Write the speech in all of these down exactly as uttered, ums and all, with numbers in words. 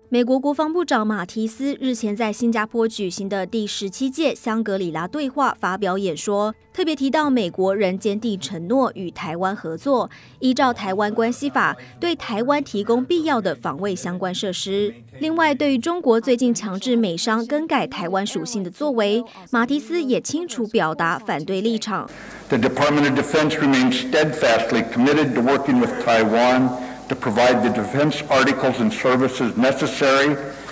美国国防部长马提斯日前在新加坡举行的第十七届香格里拉对话发表演说，特别提到美国仍坚定承诺与台湾合作，依照台湾关系法对台湾提供必要的防卫相关设施。另外，对于中国最近强制美商更改台湾属性的作为，马提斯也清楚表达反对立场。 The Department of Defense remains steadfastly committed to working with Taiwan to provide the defense articles and services necessary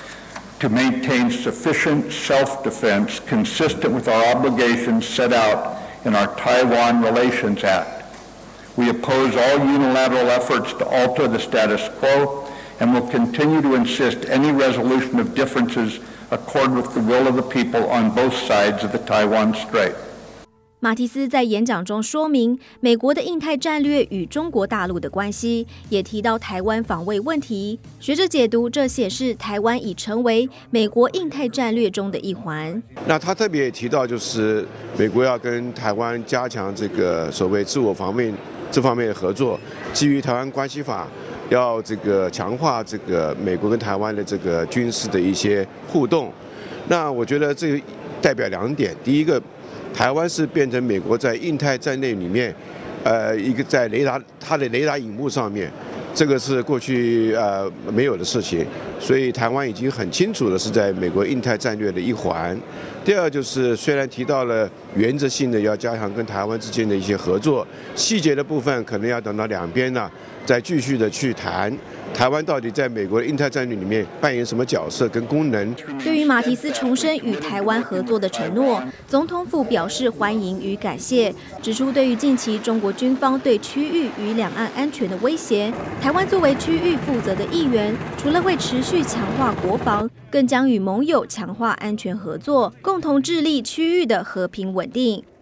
to maintain sufficient self-defense consistent with our obligations set out in our Taiwan Relations Act. We oppose all unilateral efforts to alter the status quo and will continue to insist any resolution of differences accord with the will of the people on both sides of the Taiwan Strait. 马提斯在演讲中说明美国的印太战略与中国大陆的关系，也提到台湾防卫问题。学者解读，这显示台湾已成为美国印太战略中的一环。 那他特别也提到，就是美国要跟台湾加强这个所谓自我防卫这方面的合作，基于台湾关系法，要这个强化这个美国跟台湾的这个军事的一些互动。那我觉得这个代表两点，第一个，台湾是变成美国在印太战略里面，呃，一个在雷达它的雷达荧幕上面，这个是过去呃没有的事情，所以台湾已经很清楚的是在美国印太战略的一环。第二就是，虽然提到了原则性的要加强跟台湾之间的一些合作，细节的部分可能要等到两边呢再继续的去谈。台湾到底在美国的印太战略里面扮演什么角色跟功能？ 对于马提斯重申与台湾合作的承诺，总统府表示欢迎与感谢，指出对于近期中国军方对区域与两岸安全的威胁，台湾作为区域负责的一员，除了会持续强化国防，更将与盟友强化安全合作，共同致力区域的和平稳定。